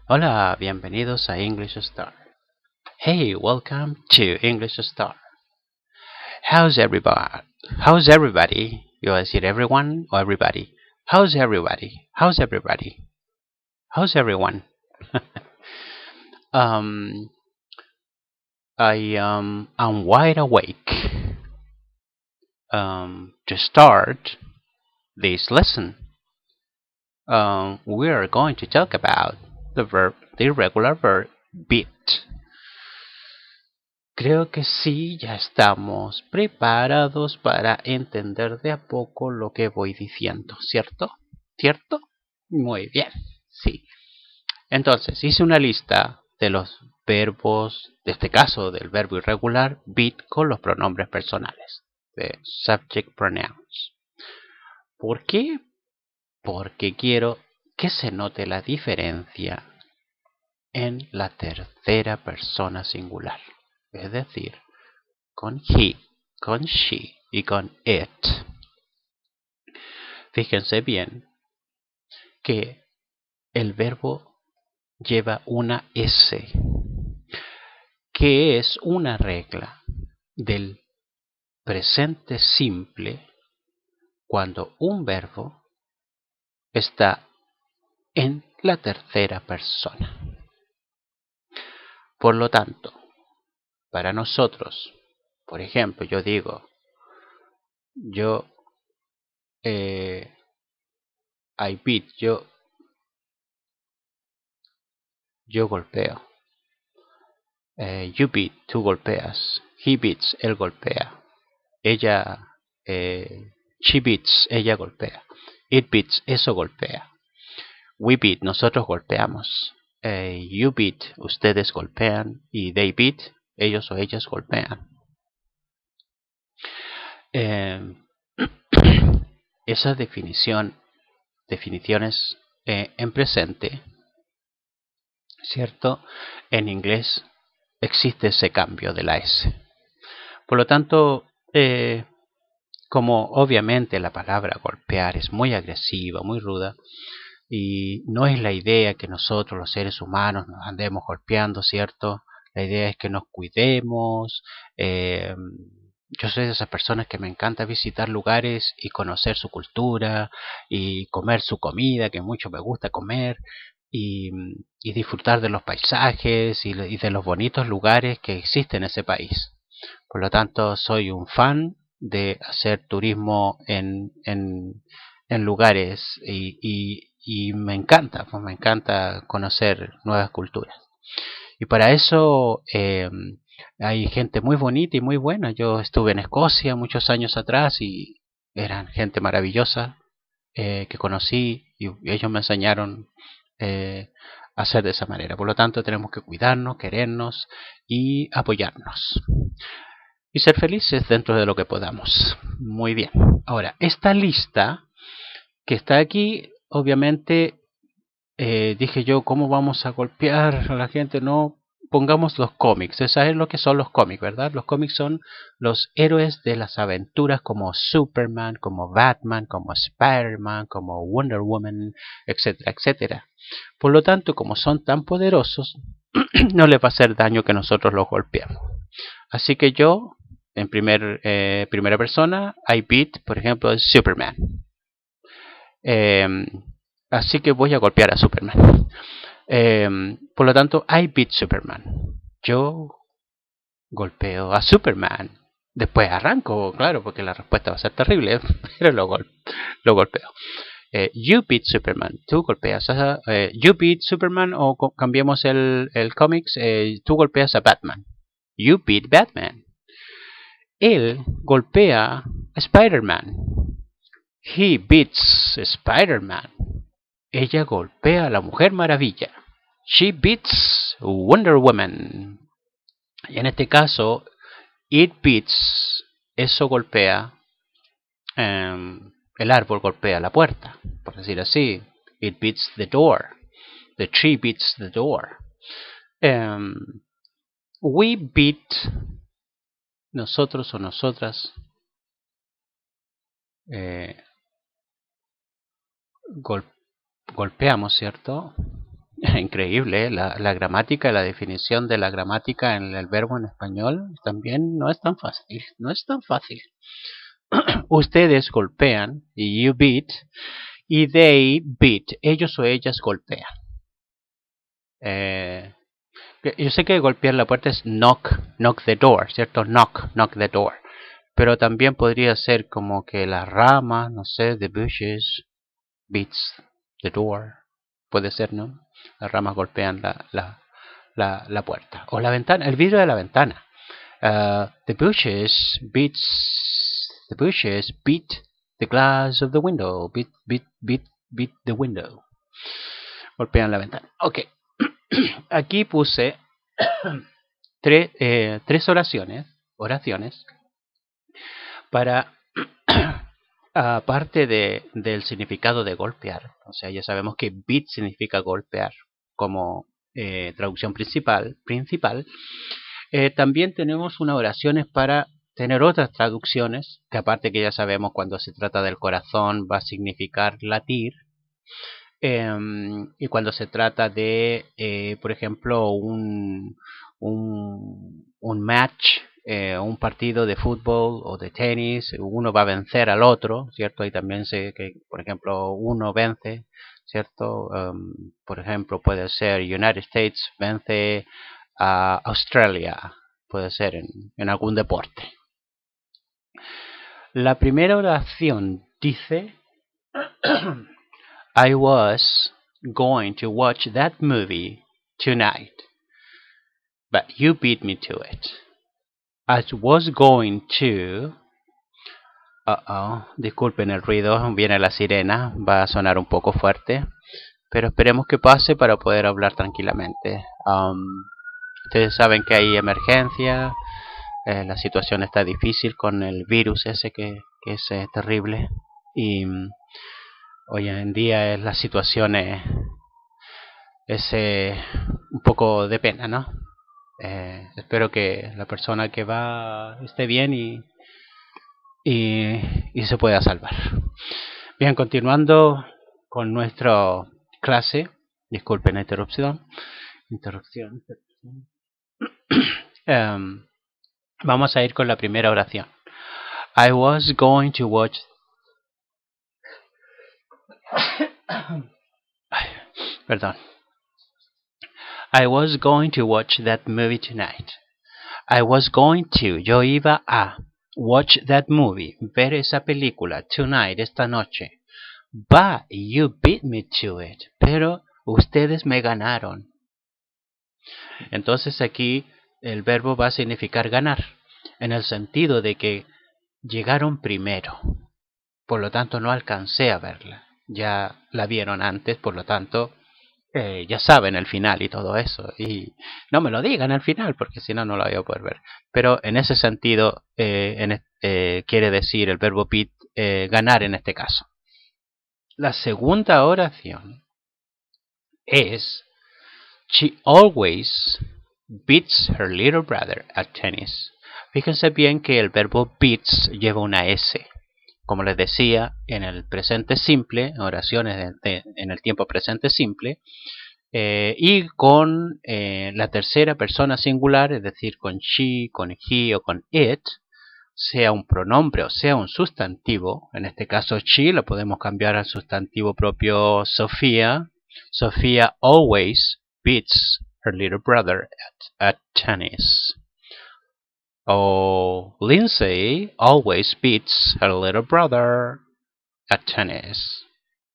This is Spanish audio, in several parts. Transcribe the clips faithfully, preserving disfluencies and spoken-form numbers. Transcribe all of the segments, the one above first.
Hola, bienvenidos a English Star. Hey, welcome to English Star. How's everybody? How's everybody? Yo voy a decir everyone o everybody. How's everybody? How's everybody? How's everyone? um, I um, I'm wide awake um, to start this lesson. Um, we are going to talk about the verb, the irregular verb, beat. Creo que sí, ya estamos preparados para entender de a poco lo que voy diciendo, ¿cierto? ¿Cierto? Muy bien, sí. Entonces, hice una lista de los verbos, de este caso del verbo irregular, beat con los pronombres personales, de subject pronouns. ¿Por qué? Porque quiero que se note la diferencia en la tercera persona singular, es decir, con he, con she y con it. Fíjense bien que el verbo lleva una S, que es una regla del presente simple cuando un verbo está en la tercera persona. Por lo tanto, para nosotros, por ejemplo, yo digo, yo, eh, I beat, yo, yo golpeo. Eh, you beat, tú golpeas. He beats, él golpea. Ella, eh, she beats, ella golpea. It beats, eso golpea. We beat, nosotros golpeamos. Eh, you beat, ustedes golpean. Y they beat, ellos o ellas golpean. Eh, esa definición, definiciones eh, en presente, ¿cierto? En inglés existe ese cambio de la S. Por lo tanto, eh, como obviamente la palabra golpear es muy agresiva, muy ruda, y no es la idea que nosotros los seres humanos nos andemos golpeando, ¿cierto? La idea es que nos cuidemos. Eh, yo soy de esas personas que me encanta visitar lugares y conocer su cultura y comer su comida, que mucho me gusta comer, y, y disfrutar de los paisajes y, y de los bonitos lugares que existen en ese país. Por lo tanto, soy un fan de hacer turismo en, en, en lugares y, y, y me encanta, pues me encanta conocer nuevas culturas. Y para eso eh, hay gente muy bonita y muy buena. Yo estuve en Escocia muchos años atrás y eran gente maravillosa eh, que conocí y ellos me enseñaron eh, a hacer de esa manera. Por lo tanto, tenemos que cuidarnos, querernos y apoyarnos y ser felices dentro de lo que podamos. Muy bien. Ahora, esta lista que está aquí, obviamente, eh, dije yo, ¿cómo vamos a golpear a la gente? No, pongamos los cómics. ¿Sabes lo que son los cómics, verdad? Los cómics son los héroes de las aventuras como Superman, como Batman, como Spider-Man, como Wonder Woman, etcétera, etcétera. Por lo tanto, como son tan poderosos, no les va a hacer daño que nosotros los golpeemos. Así que yo, en primer, eh, primera persona, I beat, por ejemplo, Superman. Eh, así que voy a golpear a Superman. Eh, por lo tanto, I beat Superman. Yo golpeo a Superman. Después arranco, claro, porque la respuesta va a ser terrible, pero lo, gol lo golpeo. Eh, you beat Superman. Tú golpeas a... Eh, you beat Superman o cambiemos el, el cómics. Eh, tú golpeas a Batman. You beat Batman. Él golpea a Spider-Man. He beats Spider-Man. Ella golpea a la Mujer Maravilla. She beats Wonder Woman. Y en este caso, it beats, eso golpea, um, el árbol golpea la puerta, por decir así. It beats the door. The tree beats the door. Um, we beat, nosotros o nosotras, eh, gol golpeamos, ¿cierto? Increíble, ¿eh? la, la gramática, la definición de la gramática en el verbo en español también no es tan fácil, no es tan fácil. Ustedes golpean, y you beat, y they beat, ellos o ellas golpean. Eh, yo sé que golpear la puerta es knock, knock the door, ¿cierto? Knock, knock the door. Pero también podría ser como que la rama, no sé, the bushes beats the door. Puede ser, ¿no? Las ramas golpean la, la, la, la puerta. O la ventana, el vidrio de la ventana. Uh, the bushes beats the bushes beat the glass of the window. Beat, beat, beat, beat the window. Golpean la ventana. Ok. Aquí puse tres, eh, tres oraciones, oraciones para, aparte de, del significado de golpear. O sea, ya sabemos que beat significa golpear como eh, traducción principal. principal. Eh, también tenemos unas oraciones para tener otras traducciones, que aparte que ya sabemos cuando se trata del corazón va a significar latir. Eh, y cuando se trata de, eh, por ejemplo, un, un, un match, eh, un partido de fútbol o de tenis, uno va a vencer al otro, ¿cierto? Y también sé que, por ejemplo, uno vence, ¿cierto? Um, por ejemplo, puede ser United States vence a Australia, puede ser en, en algún deporte. La primera oración dice I was going to watch that movie tonight, but you beat me to it. I was going to... Uh oh, disculpen el ruido, viene la sirena, va a sonar un poco fuerte, pero esperemos que pase para poder hablar tranquilamente. Um, ustedes saben que hay emergencia, eh, la situación está difícil con el virus ese que, que es eh, terrible, y um, hoy en día la situación es, es eh, un poco de pena, ¿no? Eh, espero que la persona que va esté bien y, y, y se pueda salvar. Bien, continuando con nuestra clase, disculpen la interrupción, interrupción, interrupción. um, vamos a ir con la primera oración. I was going to watch... Ay, perdón. I was going to watch that movie tonight. I was going to, yo iba a watch that movie, ver esa película tonight, esta noche. But you beat me to it. Pero ustedes me ganaron. Entonces aquí el verbo va a significar ganar, en el sentido de que llegaron primero. Por lo tanto no alcancé a verla. Ya la vieron antes, por lo tanto... Eh, ya saben el final y todo eso, y no me lo digan al final porque si no no lo voy a poder ver, pero en ese sentido eh, en, eh, quiere decir el verbo beat eh, ganar en este caso. La segunda oración es she always beats her little brother at tennis. Fíjense bien que el verbo beats lleva una S. Como les decía, en el presente simple, oraciones de, de, en el tiempo presente simple, eh, y con eh, la tercera persona singular, es decir, con she, con he o con it, sea un pronombre o sea un sustantivo. En este caso, she lo podemos cambiar al sustantivo propio Sofía. Sofía always beats her little brother at, at tennis. O Lindsay always beats her little brother at tennis.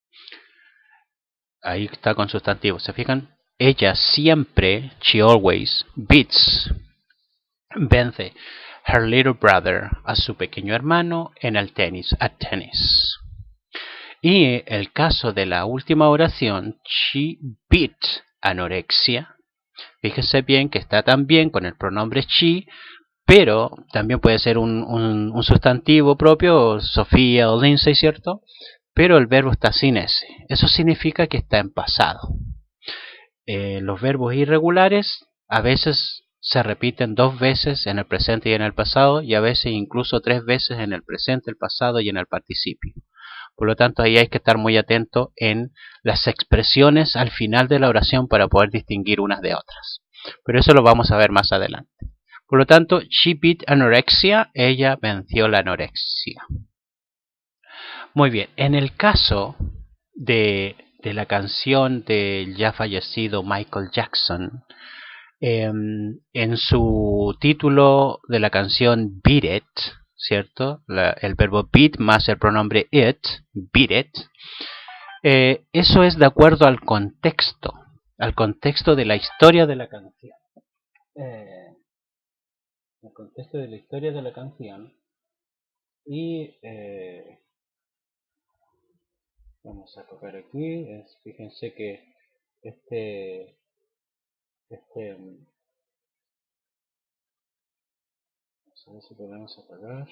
Ahí está con sustantivo. ¿Se fijan? Ella siempre, she always, beats, vence her little brother, a su pequeño hermano, en el tenis, at tennis. Y el caso de la última oración, she beat anorexia. Fíjese bien que está también con el pronombre she, pero también puede ser un, un, un sustantivo propio, Sofía o Lindsay, ¿cierto? Pero el verbo está sin S. Eso significa que está en pasado. Eh, los verbos irregulares a veces se repiten dos veces en el presente y en el pasado, y a veces incluso tres veces en el presente, el pasado y en el participio. Por lo tanto, ahí hay que estar muy atento en las expresiones al final de la oración para poder distinguir unas de otras. Pero eso lo vamos a ver más adelante. Por lo tanto, she beat anorexia, ella venció la anorexia. Muy bien, en el caso de, de la canción del ya fallecido Michael Jackson, eh, en su título de la canción Beat It, ¿cierto? La, el verbo beat más el pronombre it, beat it, eh, eso es de acuerdo al contexto, al contexto de la historia de la canción. Eh, el contexto de la historia de la canción y eh, vamos a copiar aquí. Es, fíjense que este este vamos a ver si podemos apagar.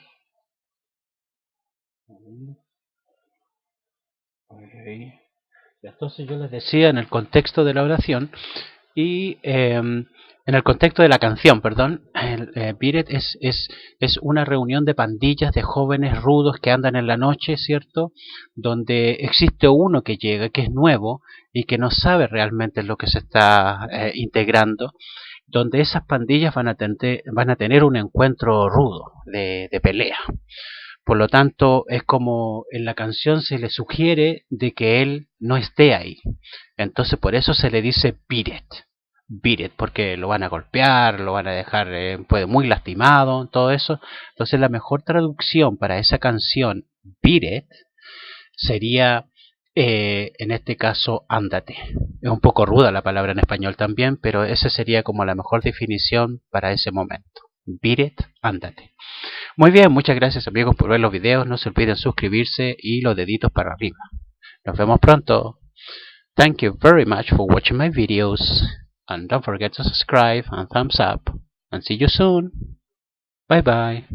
Okay. Entonces yo les decía en el contexto de la oración y eh, en el contexto de la canción, perdón, el, eh, Beat It es, es, es una reunión de pandillas de jóvenes rudos que andan en la noche, ¿cierto? Donde existe uno que llega, que es nuevo y que no sabe realmente lo que se está eh, integrando, donde esas pandillas van a, tener, van a tener un encuentro rudo de, de pelea. Por lo tanto, es como en la canción se le sugiere de que él no esté ahí. Entonces, por eso se le dice beat it. Beat it, porque lo van a golpear, lo van a dejar eh, pues, muy lastimado, todo eso. Entonces, la mejor traducción para esa canción, beat it, sería, eh, en este caso, ándate. Es un poco ruda la palabra en español también, pero esa sería como la mejor definición para ese momento. Beat it, ándate. Muy bien, muchas gracias amigos por ver los videos. No se olviden suscribirse y los deditos para arriba. Nos vemos pronto. Thank you very much for watching my videos. And don't forget to subscribe and thumbs up. And see you soon. Bye bye.